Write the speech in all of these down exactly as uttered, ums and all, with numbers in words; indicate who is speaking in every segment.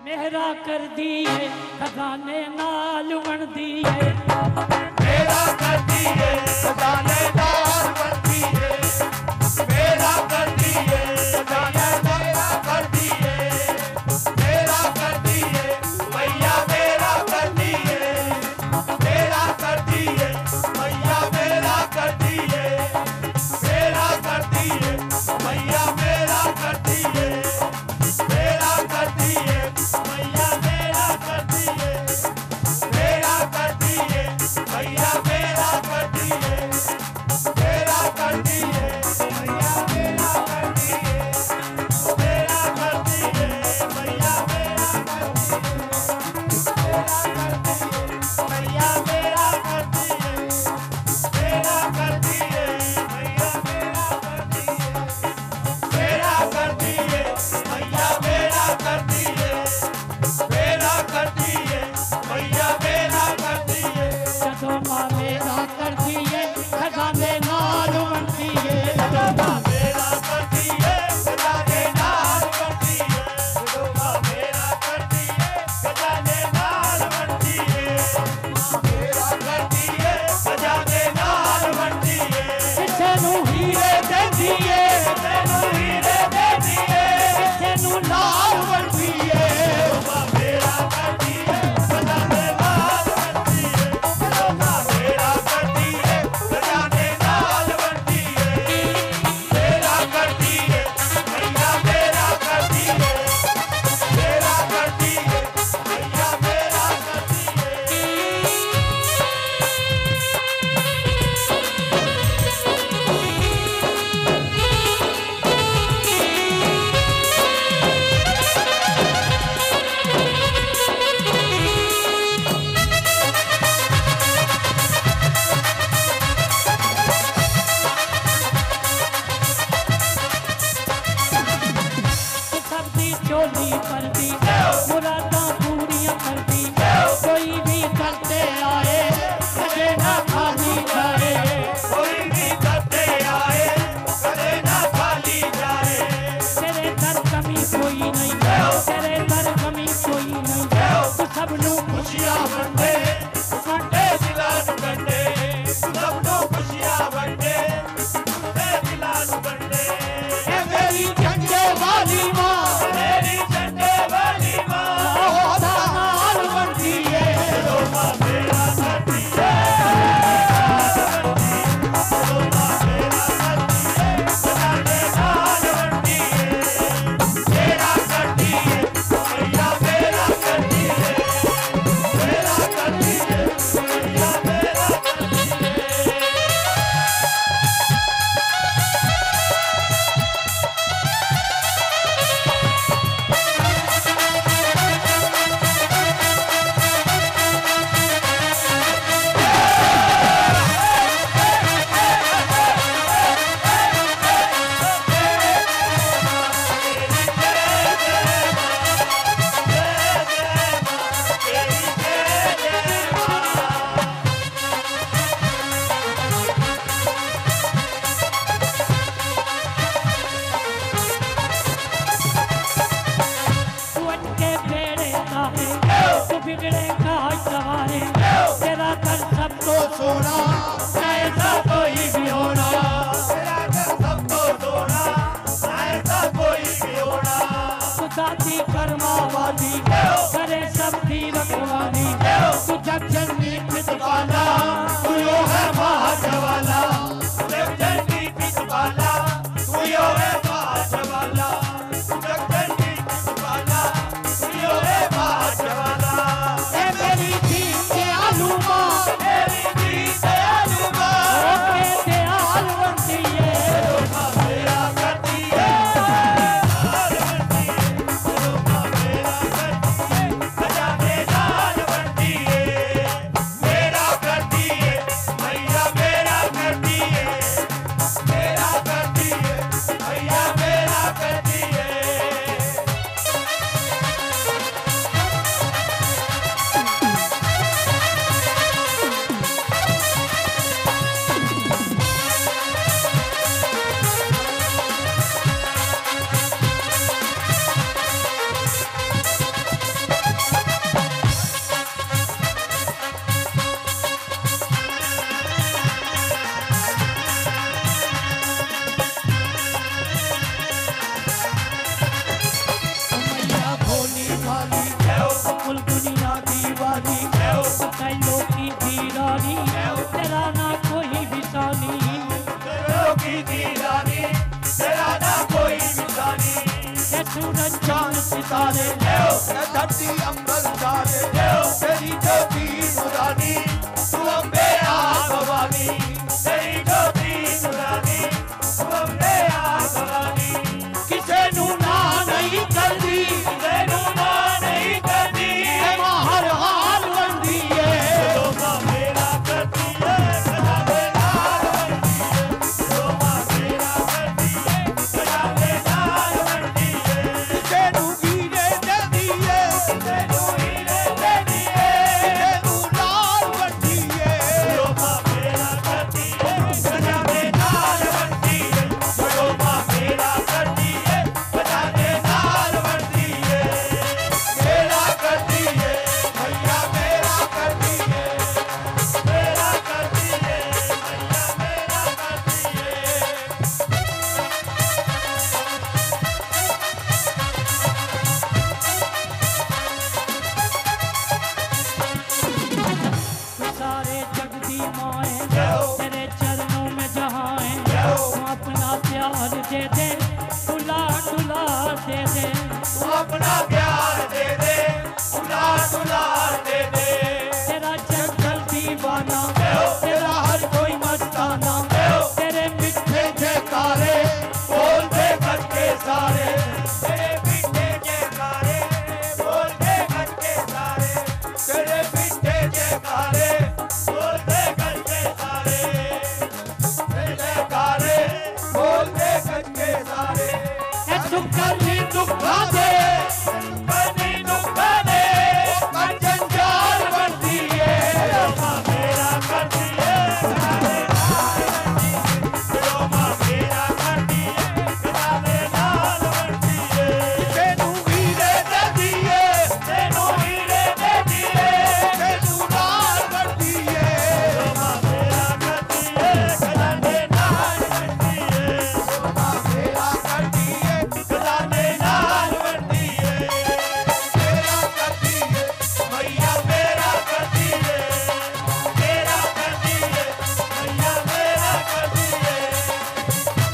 Speaker 1: मेहरा कर दिए खजाने नाल बन दिए
Speaker 2: मेरा कर दिए खजाने नाल बन दिए मेरा कर दिए खजाने मेरा कर दिए मेरा कर दिए भैया मेरा कर दिए मेरा कर दिए भैया मेरा कर दिए मेरा कर दिए भैया मेरा कर दिए मेरा कर दिए भैया मेरा कर दिए मेरा कर दिए भैया मेरा कर दिए मेरा कर दिए भैया मेरा कर दिए मेरा कर दिए भैया मेरा कर दिए मेरा कर दिए भैया मेरा कर दिए मेरा कर दिए भैया मेरा कर दिए मेरा कर दिए भैया मेरा कर दिए
Speaker 1: ਜਦੋਂ ਮਾਂ ਮੇਰਾ ਕਰ ਦਿਏ ਖਜ਼ਾਨੇ ਨਾਲ ਬਣ ਦਿਏ
Speaker 2: ਜਦੋਂ ਮਾਂ ਮੇਰਾ ਕਰ ਦਿਏ ਖਜ਼ਾਨੇ ਨਾਲ ਬਣ ਦਿਏ ਜਦੋਂ ਮਾਂ ਮੇਰਾ ਕਰ ਦਿਏ ਖਜ਼ਾਨੇ ਨਾਲ ਬਣ ਦਿਏ ਮਾਂ ਮੇਰਾ ਕਰ ਦਿਏ ਖਜ਼ਾਨੇ ਨਾਲ ਬਣ ਦਿਏ
Speaker 1: ਕਿਸੇ ਨੂੰ ਹੀਰੇ ਦਿੰਦੀ ਏ
Speaker 2: ਕਿਸੇ ਨੂੰ ਹੀਰੇ ਦੇ ਦਿਏ
Speaker 1: ਕਿਸੇ ਨੂੰ ਲਾਲ ਬਣ ਦਿਏ
Speaker 2: ਮਾਂ ਮੇਰਾ ਕਰ ਦਿਏ ਖਜ਼ਾਨੇ ਨਾਲ ਬਣ ਦਿਏ ਜਦੋਂ ਮਾਂ ਮੇਰਾ ਕਰ ਦਿਏ ਖਜ਼ਾਨੇ ਨਾਲ ਬਣ ਦਿਏ ਮੇਰਾ ਕਰ ਦਿਏ ਭਈਆ ਮੇਰਾ ਕਰ ਦਿਏ ਮੇਰਾ ਕਰ ਦਿਏ ਭਈਆ ਮੇਰਾ ਕਰ ਦਿਏ
Speaker 1: ਸਭ ਦੀ ਝੋਲੀ ਭਰਦੀ ਮੁਰਾਦਾਂ ਪੂਰੀਆਂ ਕਰਦੀ ਕੋਈ ਵੀ ਕਰਤੇ ਆਏ ਕਦੇ ਨਾ ਖਾਲੀ ਜਾਏ
Speaker 2: कोई भी करते आए कदे ना खाली जाए
Speaker 1: तेरे दर कमी कोई नहीं तेरे दर कमी कोई नहीं तू सब ਨੂੰ
Speaker 2: खुशियां वंडे वंडे दिलां नूं वंडे सब नूं खुशियां वंडे वंडे दिलां नूं वंडे
Speaker 1: ਇਹ ਮੇਰੀ ਝੰਡੇ ਵਾਲੀ ਮਾਂ
Speaker 2: मेरी झंडे वाली मां
Speaker 1: ਉਹਦਾ ਨਾਲ ਬਣਦੀ ਏ
Speaker 2: जो मां मेरा करती है जो मां मेरा करती है खजाने नाल बनती है मेरा करती है भैया मेरा करती है मेरा करती है भैया मेरा करती है
Speaker 1: तू अटके बेड़े तारे तू बिगड़े काज सवारे तेरा कर सबको सोना ऐसा कोई भी होना
Speaker 2: मेरा घर सबको सोना ऐसा कोई भी होना
Speaker 1: तू दादी कर्मावादी करे सबकी रखवाली तू जग जननी पितवाला
Speaker 2: तू यो है महाजवाला जग जननी पितवाला तू यो है महाजवाला जग जननी पितवाला तू यो है महाजवाला
Speaker 1: ए मेरी धी के आलू मां
Speaker 2: मेरी दी दयालु मां
Speaker 1: ओके दयाल बनती है
Speaker 2: मां मेरा करती है हार बनती है जो मां मेरा करती ए धरती अंबर सारे तेरी ज्योति नुरानी तू अम्बे आ भवानी तेरी ज्योति नुरानी तू अम्बे आ भवानी
Speaker 1: किसे नू ना नहीं करदी
Speaker 2: किसे नू ना नहीं करदी
Speaker 1: ए मां हर हाल वंदी है
Speaker 2: जो मां मेरा करदी है सदा बेदार बनदी है जो मां मेरा करदी है सदा बेदार बनदी है किसे नू हीरे देदी है किसे नू हीरे देदी है किसे नू लाल बनदी है जो मां मेरा करदी है सदा बेदार बनदी है जो मां मेरा करदी है सदा बेदार बनदी है मेरा करदी है भैया मेरा करदी है मेरा करदी है भैया मेरा करदी है
Speaker 1: तू सारे जग दी मां है तेरे चरणों में जहां है तू अपना प्यार दे दे दुला दुला दे दे
Speaker 2: तू अपना प्यार दे दे उलार दुलार दे दे
Speaker 1: तेरा जंगल दीवाना तेरा हर कोई मस्ताना तेरे मिठे
Speaker 2: जयकारे बोलते करके सारे तेरे पीछे जयकारे बोलते करके सारे तेरे पीछे जयकारे बोलते करके सारे तेरे जयकारे बोलते करके सारे
Speaker 1: ए सुखली दुखा दे
Speaker 2: बनी दुखा दे कंजर बनती है मां मेरा करती है जो मां मेरा करती है कदाले लाल बनती है तेनू हीरे देदी है तेनू हीरे देदी है तेनू लाल बनती है जो मां मेरा करती है कदाले लाल बनती है जो मां मेरा करती है कदाले लाल बनती है मेरा करती है मैया मेरा करती है मेरा करती है मैया मेरा करती है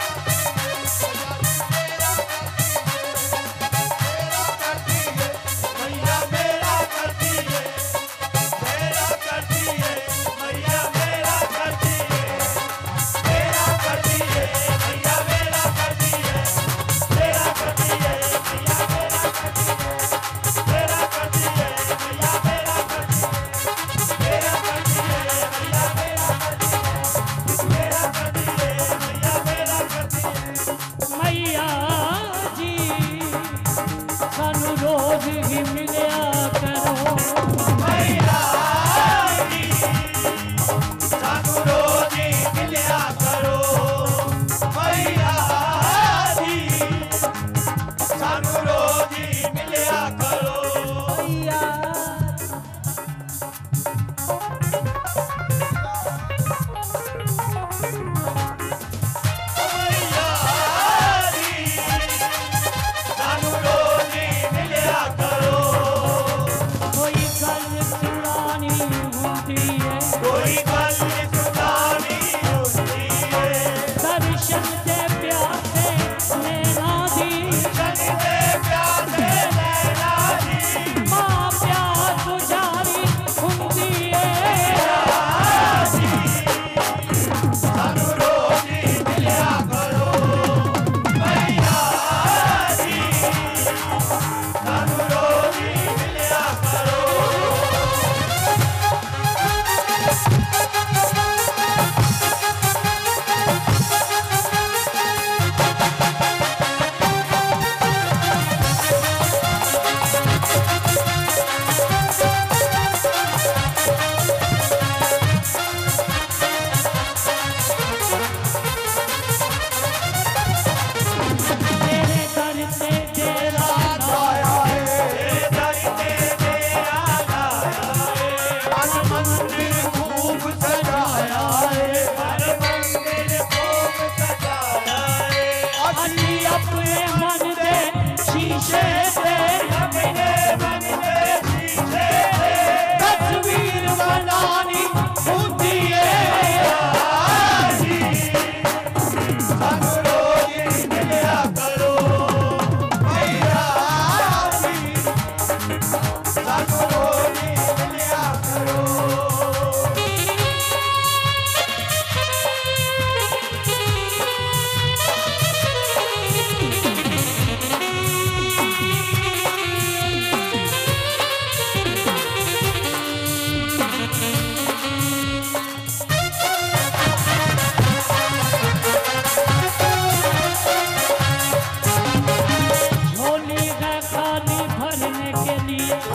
Speaker 2: मेरा करती है मैया मेरा करती है मेरा करती है मैया मेरा करती है मेरा करती है मैया मेरा करती है मेरा करती है मैया मेरा करती है मेरा करती है मैया मेरा करती है मेरा करती है मैया मेरा करती है मेरा करती है मैया मेरा करती है
Speaker 1: मैया जी सानू रोज ही मिलिया करो
Speaker 2: मैया जी सानू रोज ही मिलिया करो मैया जी सानू रोज ही मिलिया करो
Speaker 1: मैया
Speaker 2: मैया जी सानू रोज ही मिलिया करो
Speaker 1: कोई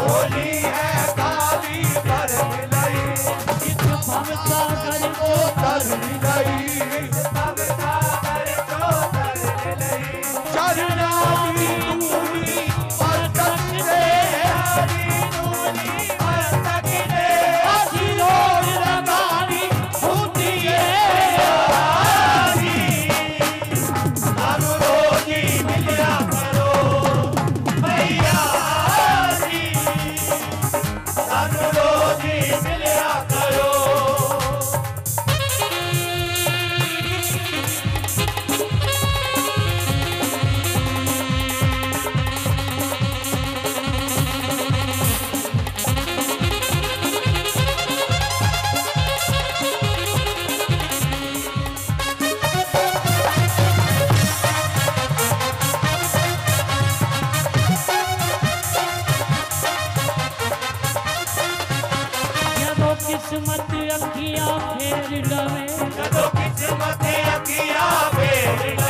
Speaker 2: होली है काली पर मिलई
Speaker 1: इस भव सागर को
Speaker 2: तर मिलई भव सागर को तर मिलई चरना की धूली मस्तक से हरी धूली मस्तक से
Speaker 1: सिरोर लगानी होती है
Speaker 2: रोजी मिलिया करो भैया जी रोजी मिलिया करो
Speaker 1: जब किस्मत अखियां फेर लवे
Speaker 2: जदों किस्मत अखियां फेर